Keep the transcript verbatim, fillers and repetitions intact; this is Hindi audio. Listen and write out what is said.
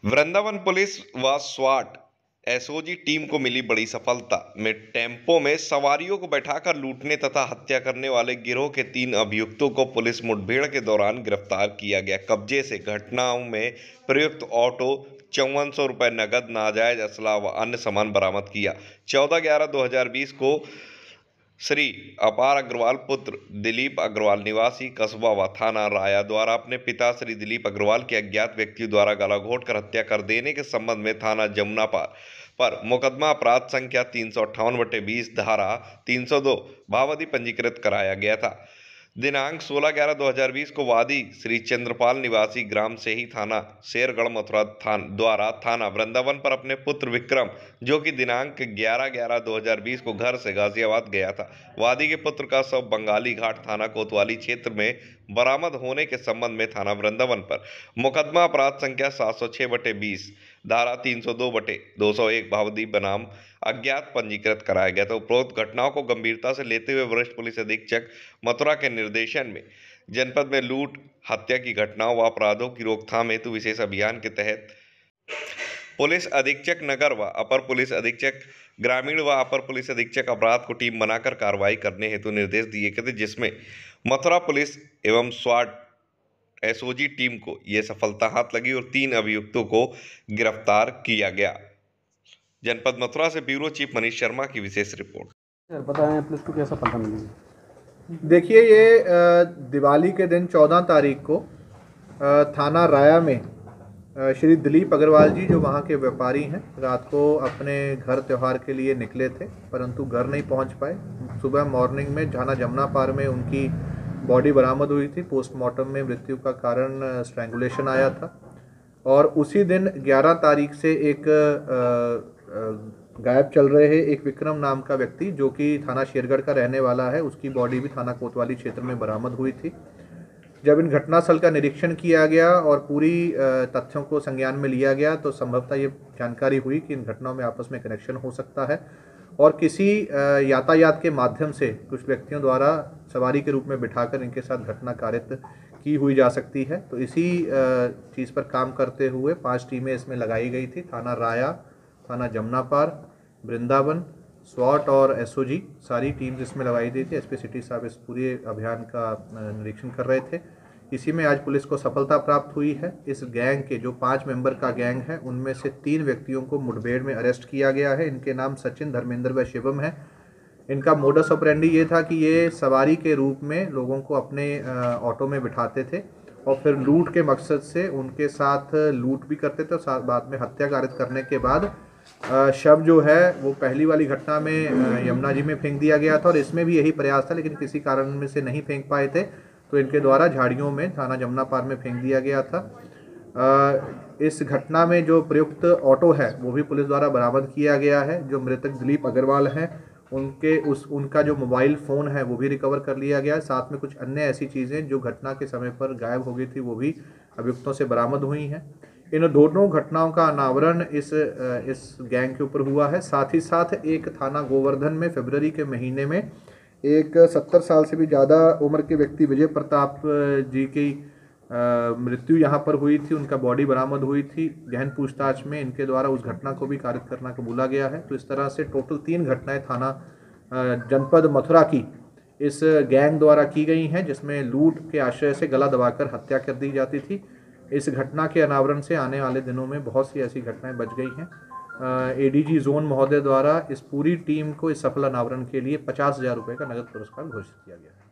वृंदावन पुलिस व स्वाट एसओजी टीम को मिली बड़ी सफलता में टेम्पो में सवारियों को बैठाकर लूटने तथा हत्या करने वाले गिरोह के तीन अभियुक्तों को पुलिस मुठभेड़ के दौरान गिरफ्तार किया गया। कब्जे से घटनाओं में प्रयुक्त ऑटो, चौवन सौ रुपये नगद, नाजायज असला व अन्य सामान बरामद किया। चौदह ग्यारह दो हजार बीस को श्री अपार अग्रवाल पुत्र दिलीप अग्रवाल निवासी कस्बा व थाना राया द्वारा अपने पिता श्री दिलीप अग्रवाल के अज्ञात व्यक्तियों द्वारा गला घोंटकर हत्या कर देने के संबंध में थाना जमुना पार पर मुकदमा अपराध संख्या तीन सौ अट्ठावन बटे बीस धारा तीन सौ दो भावादी पंजीकृत कराया गया था। दिनांक सोलह ग्यारह दो हजार बीस को वादी श्री चंद्रपाल निवासी ग्राम से ही थाना शेरगढ़ मथुरा थान द्वारा थाना वृंदावन पर अपने पुत्र विक्रम, जो कि दिनांक ग्यारह ग्यारह दो हजार बीस को घर से गाजियाबाद गया था, वादी के पुत्र का शव बंगाली घाट थाना कोतवाली क्षेत्र में बरामद होने के संबंध में थाना वृंदावन पर मुकदमा अपराध संख्या सात सौ छह बटे बीस धारा तीन सौ दो बटे दो सौ एक भावदी बनाम अज्ञात पंजीकृत कराया गया था। उपरोक्त घटनाओं को गंभीरता से लेते हुए वरिष्ठ पुलिस अधीक्षक मथुरा के निर्देशन में जनपद में लूट, हत्या की घटनाओं व अपराधों की रोकथाम हेतु विशेष अभियान के तहत पुलिस अधीक्षक नगर व अपर पुलिस अधीक्षक ग्रामीण व अपर पुलिस अधीक्षक अपराध को टीम बनाकर कार्रवाई करने हेतु निर्देश दिए गए थे, जिसमें मथुरा पुलिस एवं स्वाट एसओजी टीम को यह सफलता हाथ लगी और तीन अभियुक्तों को गिरफ्तार किया गया। जनपद मथुरा से ब्यूरो चीफ मनीष शर्मा की विशेष रिपोर्ट। बताएं पुलिस को क्या सफलता मिली? देखिए, ये दिवाली के दिन चौदह तारीख को थाना राया में श्री दिलीप अग्रवाल जी, जो वहाँ के व्यापारी हैं, रात को अपने घर त्यौहार के लिए निकले थे परंतु घर नहीं पहुँच पाए। सुबह मॉर्निंग में थाना जमुना पार में उनकी बॉडी बरामद हुई थी। पोस्टमार्टम में मृत्यु का कारण स्ट्रैंगुलेशन आया था और उसी दिन ग्यारह तारीख से एक गायब चल रहे हैं एक विक्रम नाम का व्यक्ति, जो कि थाना शेरगढ़ का रहने वाला है, उसकी बॉडी भी थाना कोतवाली क्षेत्र में बरामद हुई थी। जब इन घटनास्थल का निरीक्षण किया गया और पूरी तथ्यों को संज्ञान में लिया गया तो संभवतः ये जानकारी हुई कि इन घटनाओं में आपस में कनेक्शन हो सकता है और किसी यातायात के माध्यम से कुछ व्यक्तियों द्वारा सवारी के रूप में बिठाकर इनके साथ घटना कारित की हुई जा सकती है। तो इसी चीज़ पर काम करते हुए पांच टीमें इसमें लगाई गई थी। थाना राया, थाना जमुना पार, वृंदावन, स्वाट और एसओजी, सारी टीम्स इसमें लगाई गई थी। एसपी सिटी साहब इस पूरे अभियान का निरीक्षण कर रहे थे। इसी में आज पुलिस को सफलता प्राप्त हुई है। इस गैंग के जो पाँच मेंबर का गैंग है, उनमें से तीन व्यक्तियों को मुठभेड़ में अरेस्ट किया गया है। इनके नाम सचिन, धर्मेंद्र व शिवम है। इनका मोडस ऑपरेंडी ये था कि ये सवारी के रूप में लोगों को अपने ऑटो में बिठाते थे और फिर लूट के मकसद से उनके साथ लूट भी करते थे और साथ बाद में हत्या कारित करने के बाद शव जो है वो पहली वाली घटना में यमुना जी में फेंक दिया गया था और इसमें भी यही प्रयास था, लेकिन किसी कारण में से नहीं फेंक पाए थे तो इनके द्वारा झाड़ियों में थाना जमुना पार में फेंक दिया गया था। इस घटना में जो प्रयुक्त ऑटो है वो भी पुलिस द्वारा बरामद किया गया है। जो मृतक दिलीप अग्रवाल हैं उनके उस उनका जो मोबाइल फ़ोन है वो भी रिकवर कर लिया गया है। साथ में कुछ अन्य ऐसी चीज़ें जो घटना के समय पर गायब हो गई थी वो भी अभियुक्तों से बरामद हुई हैं। इन दोनों घटनाओं का अनावरण इस इस गैंग के ऊपर हुआ है। साथ ही साथ एक थाना गोवर्धन में फरवरी के महीने में एक सत्तर साल से भी ज़्यादा उम्र के व्यक्ति विजय प्रताप जी की मृत्यु यहाँ पर हुई थी। उनका बॉडी बरामद हुई थी। गहन पूछताछ में इनके द्वारा उस घटना को भी कारित करना कबूला गया है। तो इस तरह से टोटल तीन घटनाएं थाना जनपद मथुरा की इस गैंग द्वारा की गई हैं, जिसमें लूट के आशय से गला दबाकर हत्या कर दी जाती थी। इस घटना के अनावरण से आने वाले दिनों में बहुत सी ऐसी घटनाएं बच गई हैं। एडीजी जोन महोदय द्वारा इस पूरी टीम को इस सफल अनावरण के लिए पचास हजार रुपये का नगद पुरस्कार घोषित किया गया है।